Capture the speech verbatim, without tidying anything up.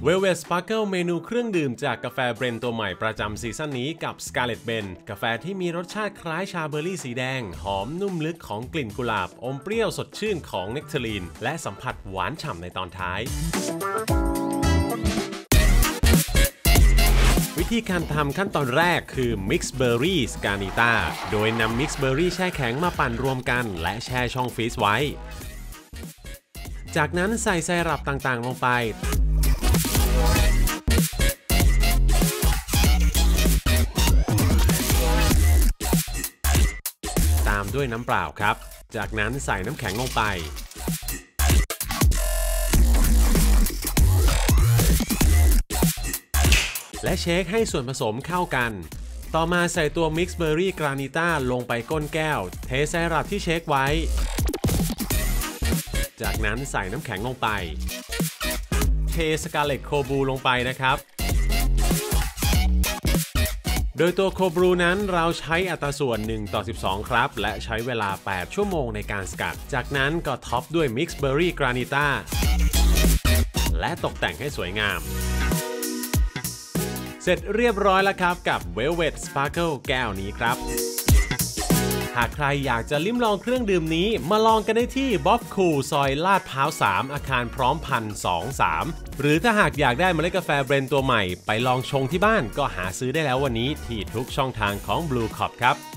Velvet Sparkle เมนูเครื่องดื่มจากกาแฟเบรนด์ตัวใหม่ประจำซีซั่นนี้กับ Scarlet Ben กาแฟที่มีรสชาติคล้ายชาเบอร์รี่สีแดงหอมนุ่มลึกของกลิ่นกุหลาบอมเปรี้ยวสดชื่นของเนคเทอรีนและสัมผัสหวานฉ่ำในตอนท้ายวิธีการทำขั้นตอนแรกคือ Mix Berry Scarnita โดยนำ Mix Berry แช่แข็งมาปั่นรวมกันและแช่ช่องฟรีซไว้จากนั้นใส่ไซรัปต่างๆลงไปตามด้วยน้ำเปล่าครับจากนั้นใส่น้ำแข็งลงไปและเชคให้ส่วนผสมเข้ากันต่อมาใส่ตัว Mix Berry Granita ลงไปก้นแก้วเทไซรัปที่เชคไว้จากนั้นใส่น้ำแข็งลงไปเท Scarlet Cold Brew ลงไปนะครับโดยตัวโคบรูนั้นเราใช้อัตราส่วนหนึ่งต่อสิบสองครับและใช้เวลาแปดชั่วโมงในการสกัดจากนั้นก็ท็อปด้วย Mix Berry Granita และตกแต่งให้สวยงามเสร็จเรียบร้อยแล้วครับกับ Velvet Sparkle แก้วนี้ครับหากใครอยากจะลิ้มลองเครื่องดื่มนี้มาลองกันได้ที่บ๊อบคูลซอยลาดพร้าวสามอาคารพร้อมพันสองสามหรือถ้าหากอยากได้เมล็ดกาแฟเบรนด์ตัวใหม่ไปลองชงที่บ้านก็หาซื้อได้แล้ววันนี้ที่ทุกช่องทางของ Blue Cop ครับ